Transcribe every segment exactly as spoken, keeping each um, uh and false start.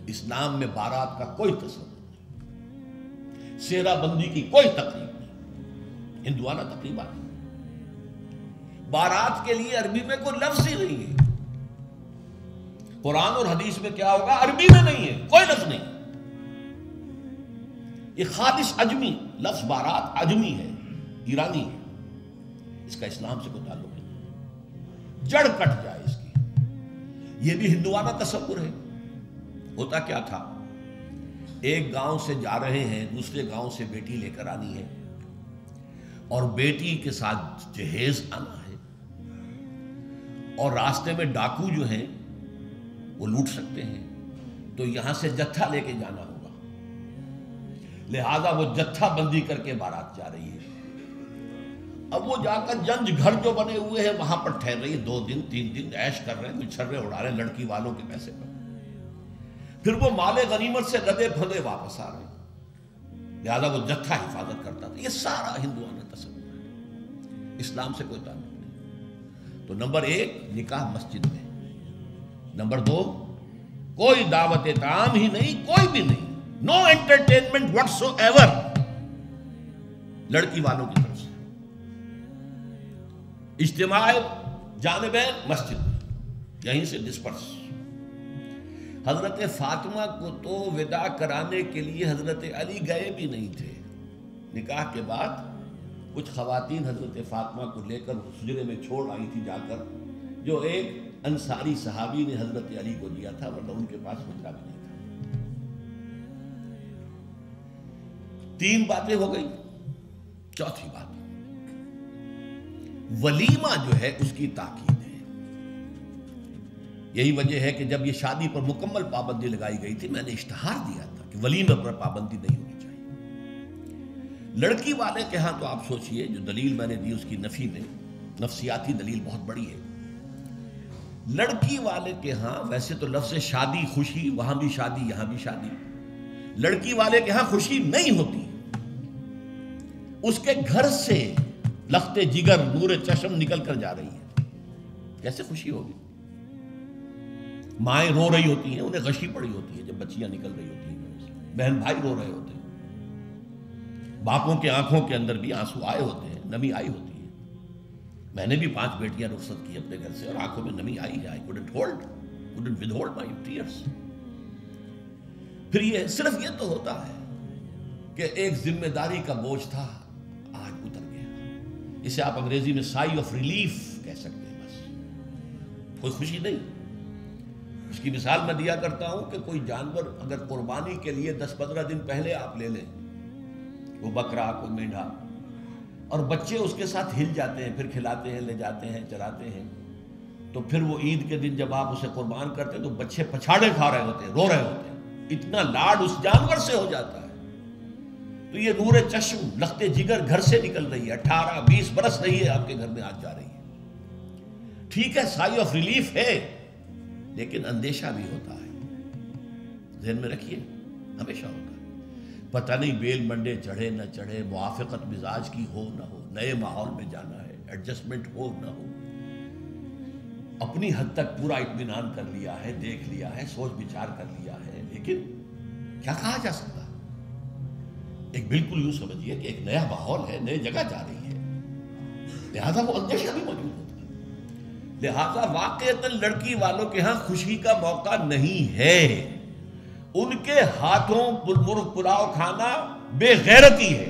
اسلام میں بارات کا کوئی تصور نہیں، سیرا بندی کی کوئی تقریب نہیں، ہندوانہ تقریبات نہیں۔ بارات کے لیے عربی میں کوئی لفظ ہی نہیں ہے، قرآن اور حدیث میں کیا ہوگا؟ عربی میں نہیں ہے، کوئی لفظ نہیں۔ یہ خالص عجمی لفظ بارات عجمی ہے، ایرانی ہے، اس کا اسلام سے کوئی تعلق نہیں، جڑ کٹ جائے اس کی۔ یہ بھی ہندوانہ تصور ہے۔ ہوتا کیا تھا، ایک گاؤں سے جا رہے ہیں، دوسرے گاؤں سے بیٹی لے کر آنی ہے، اور بیٹی کے ساتھ جہیز آنا ہے، اور راستے میں ڈاکو جو ہیں وہ لوٹ سکتے ہیں، تو یہاں سے جتھا لے کے جانا ہوگا، لہذا وہ جتھا بندی کر کے بارات جا رہی ہے۔ اب وہ جا کر جنج گھر جو بنے ہوئے ہیں وہاں پر ٹھہر رہی ہے، دو دن تین دن عیش کر رہے ہیں، کچھ چھرے اڑا رہے ہیں لڑکی والوں کے پیسے پر، پھر وہ مال غنیمت سے لدے پھندے واپس آ رہے ہیں، لہذا وہ جتھا حفاظت کرتا تھا۔ یہ سارا ہندوانہ تصور ہے، اسلام سے کوئی تعلق نہیں۔ تو نمبر ایک، نکاح مسجد میں، نمبر دو، کوئی دعوت طعام ہی نہیں، کوئی بھی نہیں، نو انٹرٹینمنٹ واٹس ایور لڑکی والوں کی طرف سے، اجتماع جانبین مسجد میں، یہیں سے ڈسپرس۔ حضرت فاطمہ کو تو وداع کرانے کے لیے حضرت علی گئے بھی نہیں تھے۔ نکاح کے بعد کچھ خواتین حضرت فاطمہ کو لے کر حجرے میں چھوڑ آئی تھی جا کر، جو ایک انصاری صحابی نے حضرت علی کو دیا تھا، ورنہ ان کے پاس حجرہ بھی نہیں تھا۔ تین باتیں ہو گئی، چوتھی بات ولیمہ جو ہے اس کی تاکید ہے۔ یہی وجہ ہے کہ جب یہ شادی پر مکمل پابندی لگائی گئی تھی، میں نے اشتہار دیا تھا کہ ولیمہ پر پابندی نہیں ہونی چاہیے۔ لڑکی والے کے ہاں تو آپ سوچئے، جو دلیل میں نے دی اس کی نفی میں، نفسیاتی دلیل بہت بڑی ہے۔ لڑکی والے کے ہاں ویسے تو لفظ شادی خوشی، وہاں بھی شادی یہاں بھی شادی، لڑکی والے کے ہاں خوشی نہیں ہوتی، اس کے گھر سے لخت جگر نور چشم نکل کر جا رہی ہے، کیسے خوشی ہوگی؟ مائیں رو رہی ہوتی ہیں، انہیں غشی پڑی ہوتی ہے جب بچیاں نکل رہی ہوتی ہیں، بہن بھائی رو رہے ہوتے ہیں، باپوں کے آنکھوں کے اندر بھی آنسو آئے ہوتے ہیں، نمی آئی ہوتی ہے۔ میں نے بھی پانچ بیٹیاں رخصت کی اپنے گھر سے، اور آنکھوں میں نمی آئی ہے، I couldn't hold, couldn't withhold my tears۔ پھر یہ صرف یہ تو ہوتا ہے کہ ایک ذمہ داری کا بوجھ تھا، آج اتر گیا، اسے آپ انگریزی میں سائی آف ریلیف کہہ سکتے ہیں، بس کوئی خوشی نہیں۔ اس کی مثال میں دیا کرتا ہوں کہ کوئی جانور اگر قربانی کے لیے دس پندرہ دن پہلے آپ لے لیں، وہ بکرا، کوئی مینڈھا، اور بچے اس کے ساتھ ہل جاتے ہیں، پھر کھلاتے ہیں، لے جاتے ہیں، چراتے ہیں، تو پھر وہ عید کے دن جب آپ اسے قربان کرتے ہیں تو بچے پچھاڑے کھا رہے ہوتے ہیں، رو رہے ہوتے ہیں، اتنا لاڈ اس جانور سے ہو جاتا ہے۔ تو یہ نور چشم لخت جگر گھر سے نکل رہی ہے، اٹھارہ بیس برس رہی ہے آپ کے گھر میں، آج جا رہی ہے۔ ٹھیک ہے، سائی آف ریلیف ہے، لیکن اندیشہ بھی ہوتا ہے، ذہن میں رکھیے، ہمیشہ ہوتا ہے۔ پتہ نہیں بیل منڈے چڑھے نہ چڑھے، موافقت مزاج کی ہو نہ ہو، نئے ماحول میں جانا ہے، ایڈجسٹمنٹ ہو نہ ہو، اپنی حد تک پورا اطمینان کر لیا ہے، دیکھ لیا ہے، سوچ بچار کر لیا ہے، لیکن کیا کہا جا سکتا ہے؟ ایک بالکل یوں سمجھیے کہ ایک نیا ماحول ہے، نئے جگہ جا رہی ہے، لہذا وہ اندیشہ بھی موجود ہوتا ہے۔ لہذا واقعتاً لڑکی والوں کے ہاں خوشی کا موقع نہیں ہے، ان کے ہاتھوں مرغ پلاؤ کھانا بے غیرتی ہے۔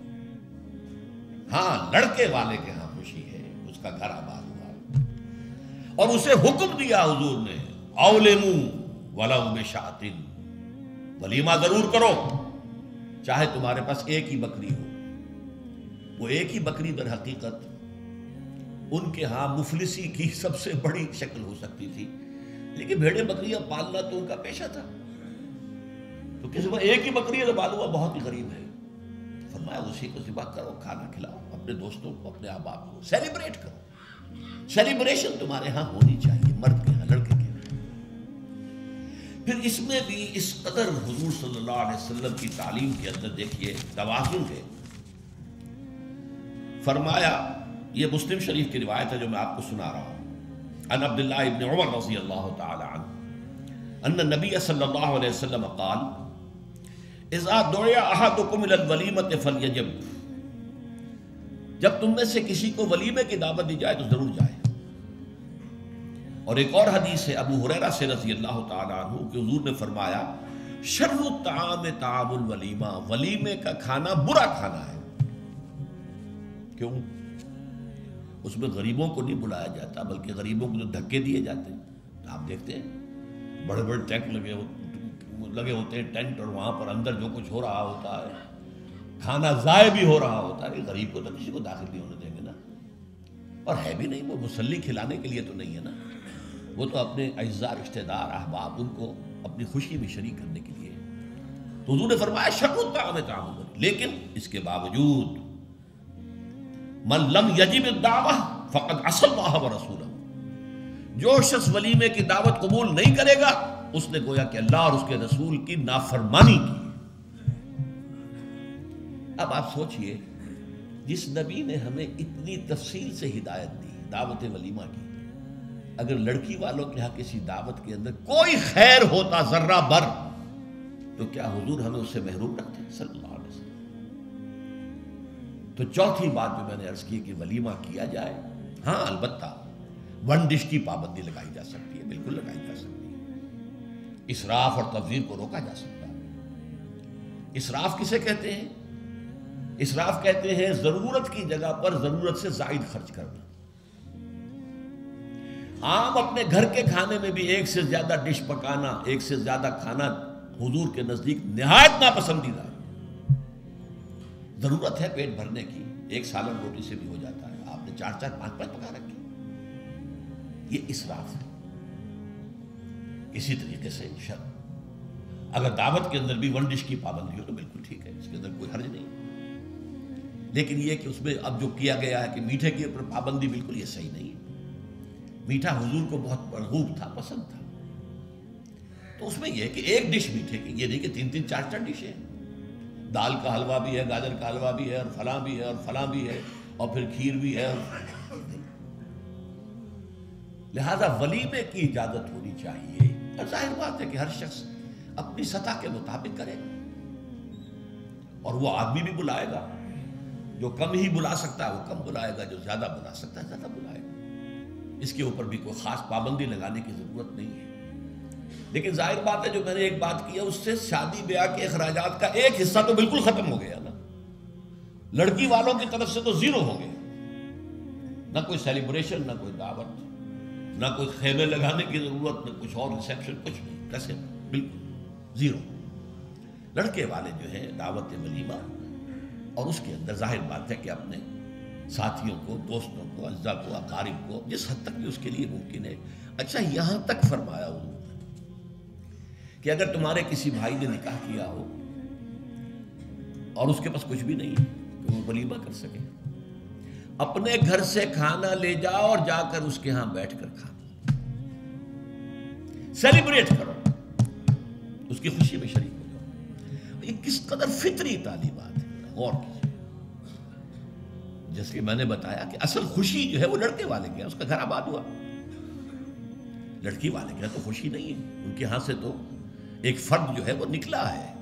ہاں لڑکے والے کے ہاں خوشی ہے، اس کا گھر آباد ہوا ہے، اور اسے حکم دیا حضور نے، اولمو ولو بشاۃ، ولیمہ ضرور کرو، چاہے تمہارے پاس ایک ہی بکری ہو۔ وہ ایک ہی بکری در حقیقت ان کے ہاں مفلسی کی سب سے بڑی شکل ہو سکتی تھی، لیکن بھیڑیں بکریاں پالنا تو ان کا پیشہ تھا، تو کسی کو ایک ہی بکری ہے تو معلوم بہت ہی غریب ہے، فرمایا اسی کو ذبح کرو، کھانا کھلاؤ اپنے دوستوں کو، اپنے احباب کو، سیلیبریٹ کرو۔ سیلیبریشن تمہارے ہاں ہونی چاہیے، مرد کے ہاں، لڑکے کے ہاں۔ پھر اس میں بھی اس قدر حضور صلی اللہ علیہ وسلم کی تعلیم کے اندر دیکھیے توازن ہے۔ فرمایا، یہ مسلم شریف کی روایت ہے جو میں آپ کو سنا رہا ہوں، عن عبداللہ ابن عمر رضی اللہ تعالی عنہ ان نبی صلی اللہ علیہ وسلم قال اذا دعی احدکم الی الولیمۃ فلیجب، جب تم میں سے کسی کو ولیمے کی دعوت دی جائے تو ضرور جائے۔ اور ایک اور حدیث ہے ابو ہریرہ سے رضی اللہ تعالی عنہ کہ حضور نے فرمایا شر الطعام طعام الولیمہ، ولیمے کا کھانا برا کھانا ہے۔ کیوں؟ اس میں غریبوں کو نہیں بلایا جاتا بلکہ غریبوں کو جو دھکے دیے جاتے ہیں۔ آپ دیکھتے ہیں بڑے بڑے ٹینٹ لگے لگے ہوتے ہیں ٹینٹ، اور وہاں پر اندر جو کچھ ہو رہا ہوتا ہے، کھانا ضائع بھی ہو رہا ہوتا ہے، غریب کو تو کسی کو داخل نہیں ہونے دیں گے نا۔ اور ہے بھی نہیں، وہ مسلی کھلانے کے لیے تو نہیں ہے نا، وہ تو اپنے اعزاء رشتہ دار احباب ان کو اپنی خوشی میں شریک کرنے کے لیے۔ تو حضور نے فرمایا شر الطعام طعام الولیمہ، لیکن اس کے باوجود من لم یجب الدعوہ فقد عصى اللہ ورسولہ، جو شخص ولیمے کی دعوت قبول نہیں کرے گا اس نے گویا کہ اللہ اور اس کے رسول کی نافرمانی کی۔ اب آپ سوچئے جس نبی نے ہمیں اتنی تفصیل سے ہدایت دی دعوت ولیمہ کی، اگر لڑکی والوں کے ہاں کسی دعوت کے اندر کوئی خیر ہوتا ذرہ بر تو کیا حضور ہمیں اس سے محروم رکھتے ہیں صلی اللہ علیہ وسلم؟ تو چوتھی بات جو میں نے عرض کی کہ ولیمہ کیا جائے، ہاں البتہ ون ڈش کی پابندی لگائی جا سکتی ہے، بالکل لگائی جا سکتی ہے۔ اسراف اور تبذیر کو روکا جا سکتا ہے۔ اسراف کسے کہتے ہیں؟ اسراف کہتے ہیں ضرورت کی جگہ پر ضرورت سے زائد خرچ کرنا۔ عام اپنے گھر کے کھانے میں بھی ایک سے زیادہ ڈش پکانا، ایک سے زیادہ کھانا حضور کے نزدیک نہایت ناپسندیدہ ہے۔ ضرورت ہے پیٹ بھرنے کی، ایک سالن روٹی سے بھی ہو جاتا ہے، آپ نے چار چار پانچ پانچ پکا رکھے، یہ اسراف ہے۔ اسی طریقے سے شر، اگر دعوت کے اندر بھی ون ڈش کی پابندی ہو تو بالکل ٹھیک ہے، اس کے اندر کوئی حرج نہیں، لیکن یہ کہ اس میں اب جو کیا گیا ہے کہ میٹھے کے اوپر پابندی، بالکل یہ صحیح نہیں ہے۔ میٹھا حضور کو بہت مرغوب تھا، پسند تھا، تو اس میں یہ کہ ایک ڈش میٹھے کی، یہ نہیں کہ تین تین چار چار ڈشیں، دال کا حلوہ بھی ہے، گاجر کا حلوہ بھی ہے، اور فلاں بھی ہے اور فلاں بھی ہے، اور پھر کھیر بھی ہے۔ لہذا ولیمے کی اجازت ہونی چاہیے، اور ظاہر بات ہے کہ ہر شخص اپنی سطح کے مطابق کرے گا، اور وہ آدمی بھی بلائے گا، جو کم ہی بلا سکتا ہے وہ کم بلائے گا، جو زیادہ بلا سکتا ہے زیادہ بلائے گا۔ اس کے اوپر بھی کوئی خاص پابندی لگانے کی ضرورت نہیں ہے۔ لیکن ظاہر بات ہے جو میں نے ایک بات کی ہے، اس سے شادی بیاہ کے اخراجات کا ایک حصہ تو بالکل ختم ہو گیا نا، لڑکی والوں کی طرف سے تو زیرو ہو گیا، نہ کوئی سیلیبریشن، نہ کوئی دعوت، نہ کوئی خیمے لگانے کی ضرورت، نہ کچھ اور ریسیپشن، کچھ نہیں، کیسے بالکل زیرو۔ لڑکے والے جو ہیں دعوت ولیمہ، اور اس کے اندر ظاہر بات ہے کہ اپنے ساتھیوں کو، دوستوں کو، اعزاء کو، اقارب کو جس حد تک بھی اس کے لیے ممکن ہے۔ اچھا یہاں تک فرمایا حضور نے کہ اگر تمہارے کسی بھائی نے نکاح کیا ہو اور اس کے پاس کچھ بھی نہیں ہے کہ وہ ولیمہ کر سکے، اپنے گھر سے کھانا لے جاؤ اور جا کر اس کے ہاں بیٹھ کر کھانا، سیلیبریٹ کرو، اس کی خوشی میں شریک ہو جاؤ۔ یہ کس قدر فطری تعلیمات ہے، غور کیجیے۔ جیسے کہ میں نے بتایا کہ اصل خوشی جو ہے وہ لڑکے والے کے، اس کا گھر آباد ہوا، لڑکی والے کے تو خوشی نہیں ہے، ان کے ہاں سے تو ایک فرد جو ہے وہ نکلا ہے۔